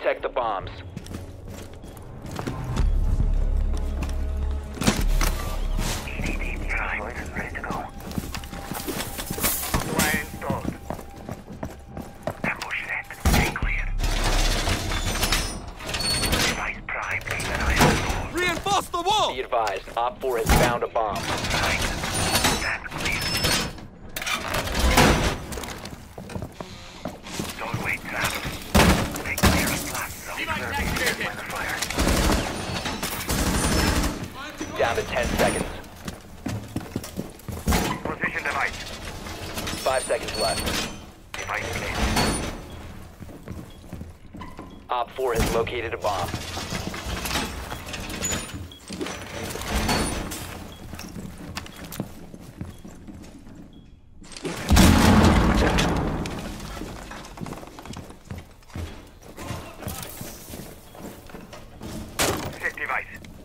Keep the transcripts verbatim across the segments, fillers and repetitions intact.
protect the bombs. Ready to go. Wire installed. Ambush set. Stay clear. Device prime. Keep an eye on the wall. Reinforce the wall! Be advised, Op four has found a bomb. Right. Stand clear. Don't wait, trap. Stay clear of blast zone. Observe by the fire. Down to ten seconds. Position device. Five seconds left. Device placed. Op four has located a bomb. Set device.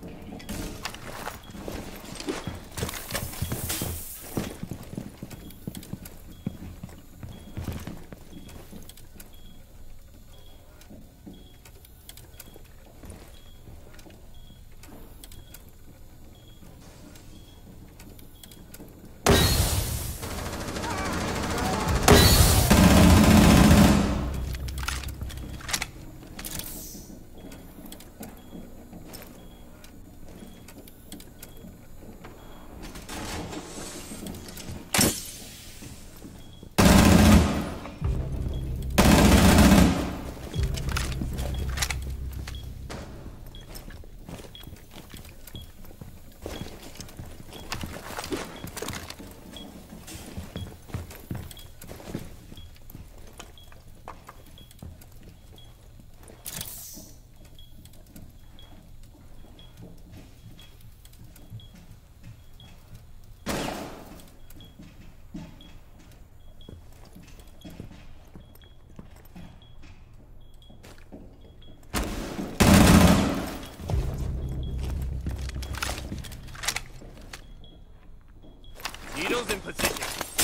Needles in position.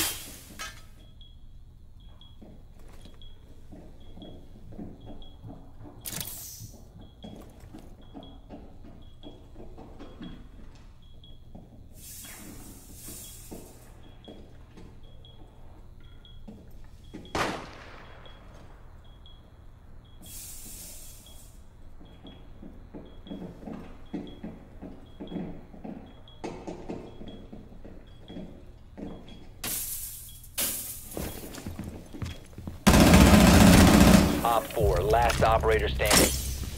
Op four, last operator standing.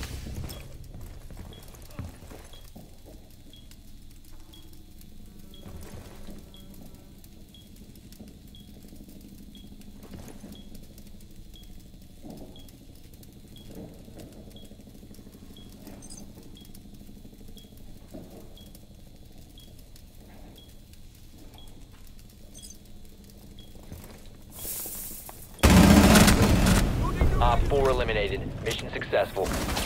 Op four eliminated. Mission successful.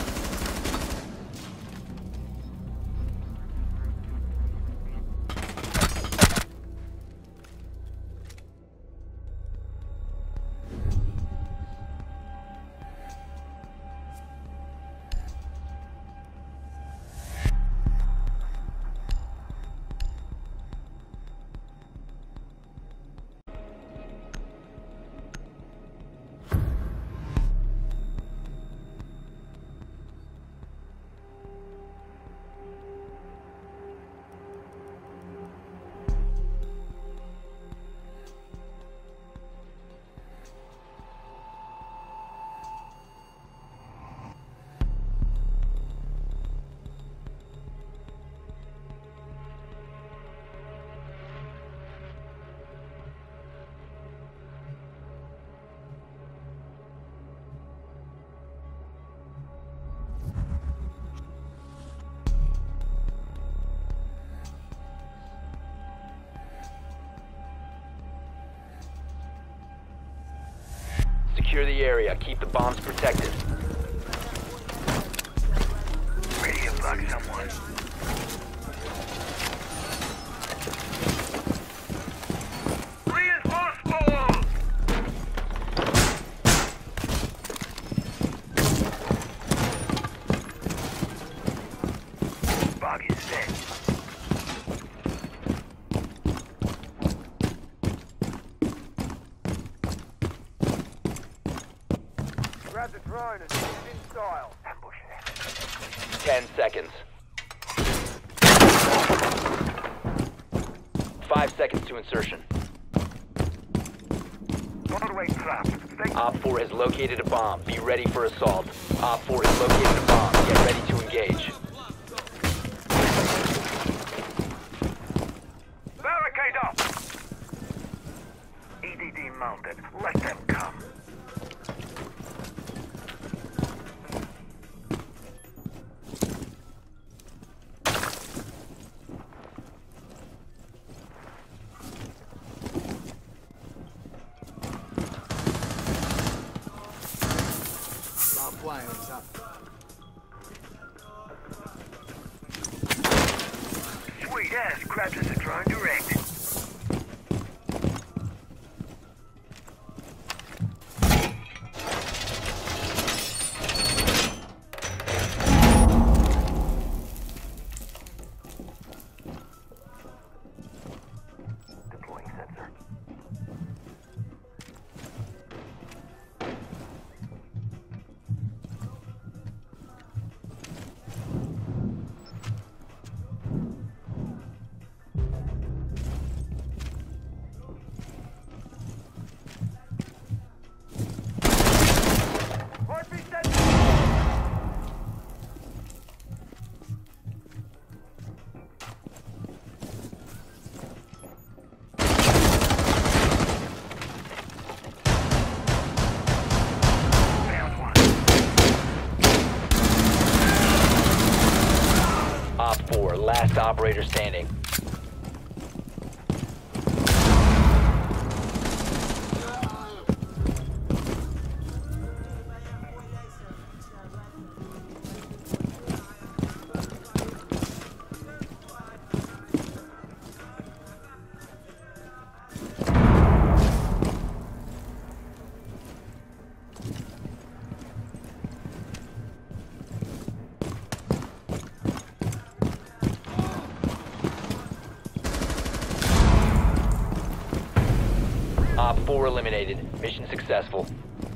Secure the area. Keep the bombs protected. Radio block someone. Reinforce ball! Grab the drone and shoot in style. Ambush it. Ten seconds. Five seconds to insertion. Broadway trap. Stay Op four has located a bomb. Be ready for assault. Op four has located a bomb. Get ready to engage. barricade up. E D D mounted. Let them come. Sweet ass grabs us a drone direct. Deploying sensor. Heartbeat sensor. Found one. Op four, last operator standing. Op four eliminated. Mission successful.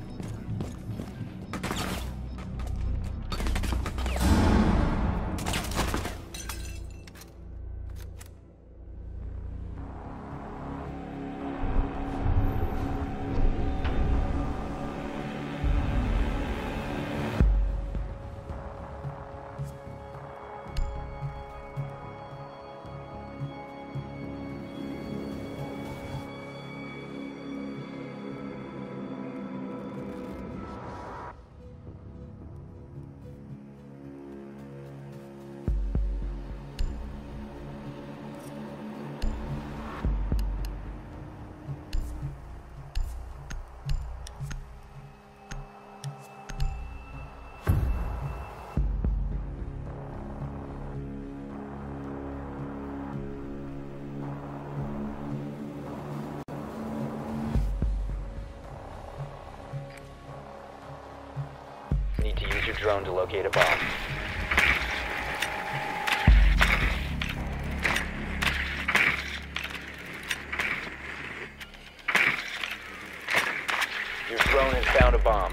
Need to use your drone to locate a bomb. Your drone has found a bomb.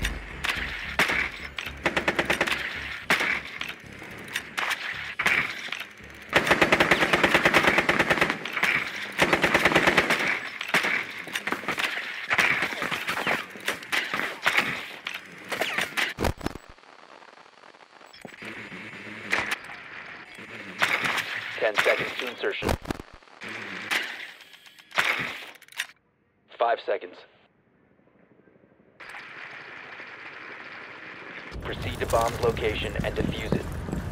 Ten seconds to insertion. Five seconds. Proceed to bomb's location and defuse it.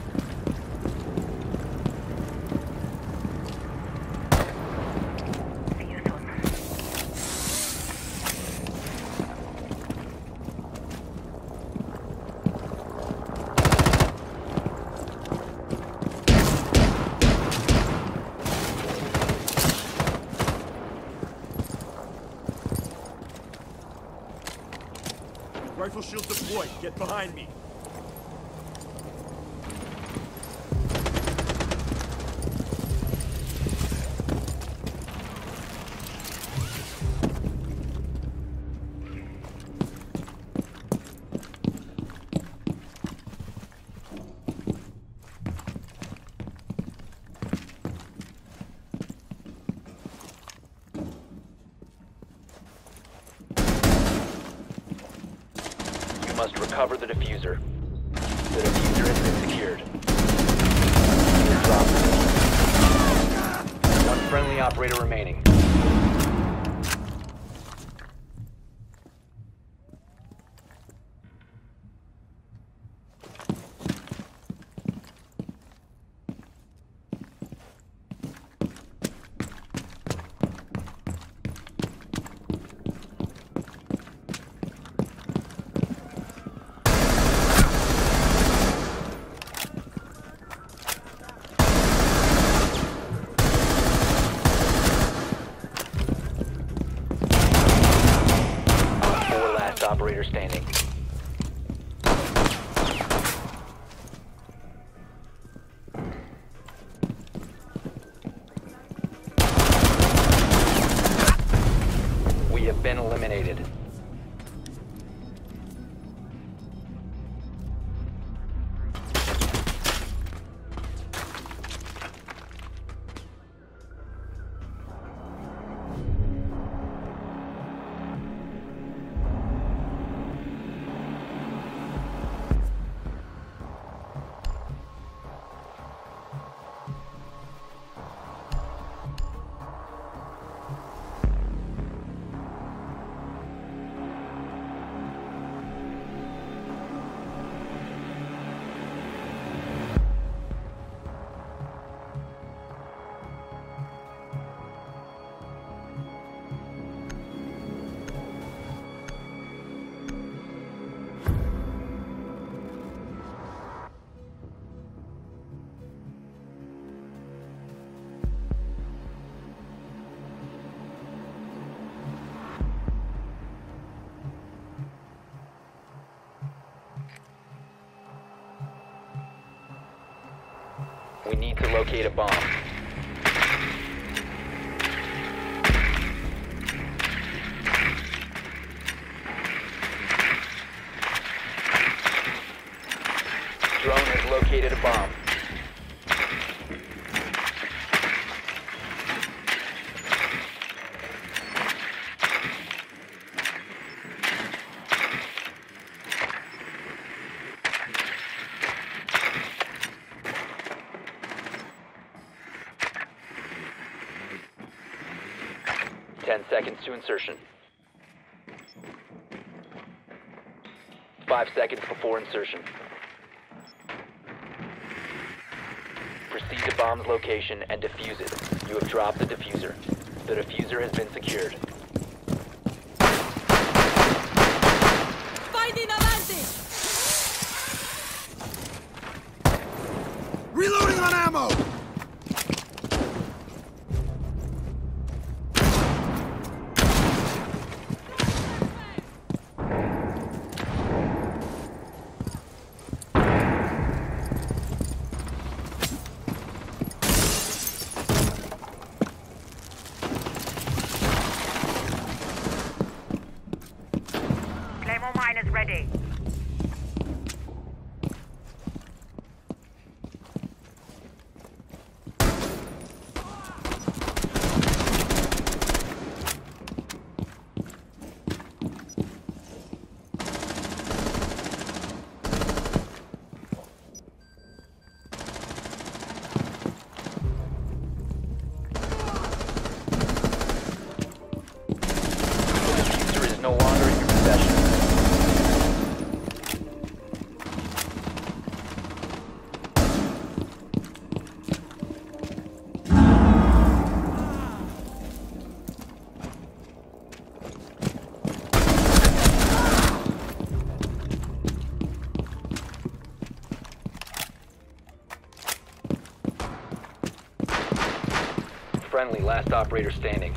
Rifle shield deployed. Get behind me. must recover the diffuser. The diffuser has been secured. Drop the diffuser. One friendly operator remaining. Operator standing. We have been eliminated. We need to locate a bomb. Drone has located a bomb. Ten seconds to insertion. Five seconds before insertion. Proceed to bomb's location and defuse it. You have dropped the diffuser. The diffuser has been secured. Fighting avanti! Reloading on ammo! Claymore mine is ready. The diffuser is no longer in your possession. Friendly, last operator standing.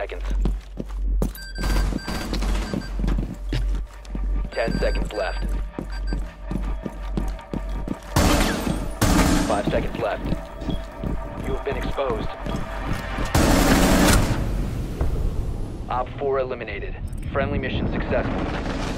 seconds. Ten seconds left. Five seconds left. You have been exposed. Op four eliminated. Friendly mission successful.